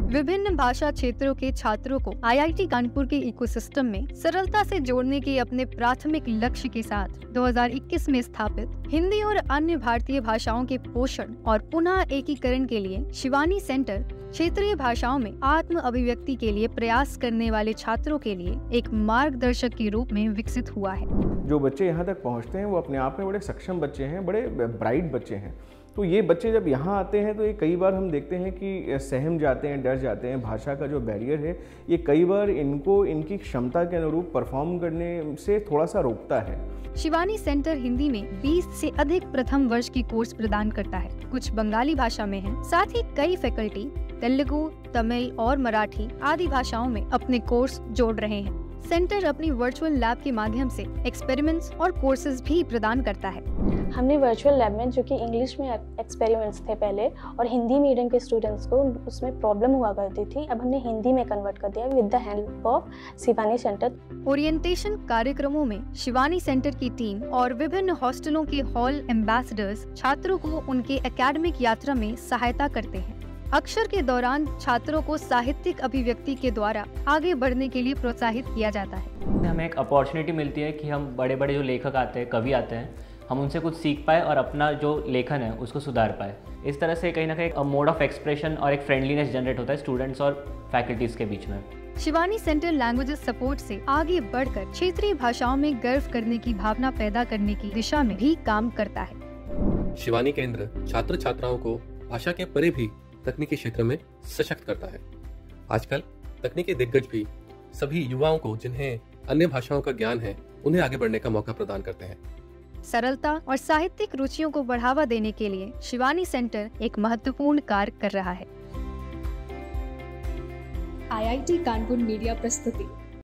विभिन्न भाषा क्षेत्रों के छात्रों को आईआईटी कानपुर के इकोसिस्टम में सरलता से जोड़ने के अपने प्राथमिक लक्ष्य के साथ 2021 में स्थापित हिंदी और अन्य भारतीय भाषाओं के पोषण और पुनः एकीकरण के लिए शिवानी सेंटर क्षेत्रीय भाषाओं में आत्म अभिव्यक्ति के लिए प्रयास करने वाले छात्रों के लिए एक मार्गदर्शक के रूप में विकसित हुआ है। जो बच्चे यहाँ तक पहुँचते हैं वो अपने आप में बड़े सक्षम बच्चे हैं, बड़े ब्राइट बच्चे हैं। तो ये बच्चे जब यहाँ आते हैं तो ये कई बार हम देखते हैं कि सहम जाते हैं, डर जाते हैं। भाषा का जो बैरियर है ये कई बार इनको इनकी क्षमता के अनुरूप परफॉर्म करने से थोड़ा सा रोकता है। शिवानी सेंटर हिंदी में 20 से अधिक प्रथम वर्ष की कोर्स प्रदान करता है। कुछ बंगाली भाषा में है, साथ ही कई फैकल्टी तेलुगु, तमिल और मराठी आदि भाषाओं में अपने कोर्स जोड़ रहे हैं। सेंटर अपनी वर्चुअल लैब के माध्यम से एक्सपेरिमेंट्स और कोर्सेज भी प्रदान करता है। हमने वर्चुअल लैब में, जो कि इंग्लिश में एक्सपेरिमेंट्स थे पहले और हिंदी मीडियम के स्टूडेंट्स को उसमें प्रॉब्लम हुआ करती थी, अब हमने हिंदी में कन्वर्ट कर दिया with the help of Shivani centre. Orientation कार्यक्रमों में शिवानी सेंटर की टीम और विभिन्न हॉस्टलों के हॉल एम्बेसडर्स छात्रों को उनके एकेडमिक यात्रा में सहायता करते हैं। अक्षर के दौरान छात्रों को साहित्यिक अभिव्यक्ति के द्वारा आगे बढ़ने के लिए प्रोत्साहित किया जाता है। हमें एक अपॉर्चुनिटी मिलती है कि हम बड़े बड़े जो लेखक आते हैं, कवि आते हैं, हम उनसे कुछ सीख पाए और अपना जो लेखन है उसको सुधार पाए। इस तरह से कहीं ना कहीं मोड ऑफ एक्सप्रेशन और एक फ्रेंडलीनेस जनरेट होता है स्टूडेंट्स और फैकल्टीज के बीच में। शिवानी सेंटर लैंग्वेजेस सपोर्ट से आगे बढ़कर क्षेत्रीय भाषाओं में गर्व करने की भावना पैदा करने की दिशा में भी काम करता है। शिवानी केंद्र छात्र छात्राओं को भाषा के परे भी तकनीकी क्षेत्र में सशक्त करता है। आजकल तकनीकी दिग्गज भी सभी युवाओं को जिन्हें अन्य भाषाओं का ज्ञान है उन्हें आगे बढ़ने का मौका प्रदान करते हैं। सरलता और साहित्यिक रुचियों को बढ़ावा देने के लिए शिवानी सेंटर एक महत्वपूर्ण कार्य कर रहा है। आईआईटी कानपुर मीडिया प्रस्तुति।